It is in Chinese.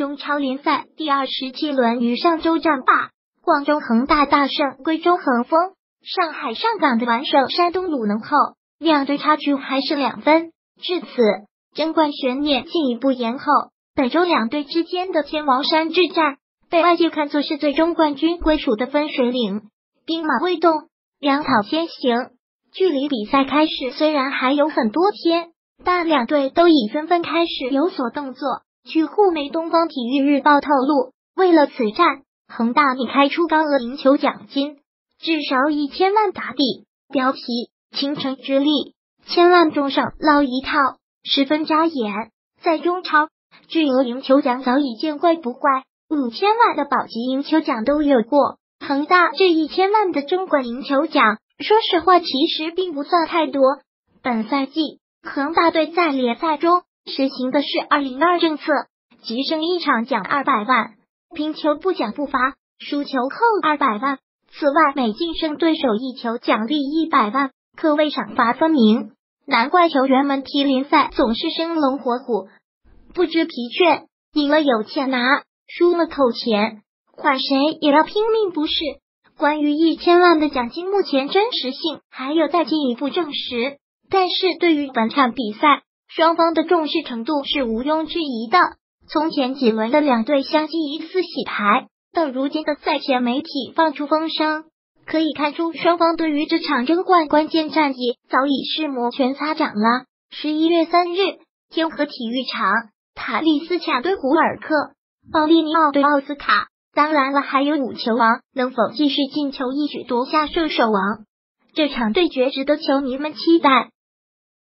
中超联赛第27轮于上周战罢，广州恒大大胜贵州恒丰，上海上港的完胜山东鲁能后，两队差距还是2分。至此，争冠悬念进一步延后。本周两队之间的天王山之战，被外界看作是最终冠军归属的分水岭。兵马未动，粮草先行。距离比赛开始虽然还有很多天，但两队都已纷纷开始有所动作。据沪媒东方体育日报透露，为了此战，恒大拟开出高额赢球奖金，至少1000万打底。貂皮倾城之力，1000万中上捞一套，十分扎眼。在中超，巨额赢球奖早已见怪不怪，5000万的保级赢球奖都有过。恒大这1000万的争冠赢球奖，说实话其实并不算太多。本赛季，恒大队在联赛中实行的是202政策，即胜一场奖200万，平球不奖不罚，输球扣200万。此外，每净胜对手1球奖励100万，可谓赏罚分明。难怪球员们踢联赛总是生龙活虎，不知疲倦，赢了有钱拿，输了扣钱，换谁也要拼命不是？关于1000万的奖金，目前真实性还有待进一步证实，但是对于本场比赛，双方的重视程度是毋庸置疑的。从前几轮的两队相继疑似洗牌，到如今的赛前媒体放出风声，可以看出双方对于这场争冠关键战役早已是摩拳擦掌了。11月3日，天河体育场，塔利斯卡对胡尔克，奥利尼奥对奥斯卡。当然了，还有5球王能否继续进球，一举夺下射手王。这场对决值得球迷们期待。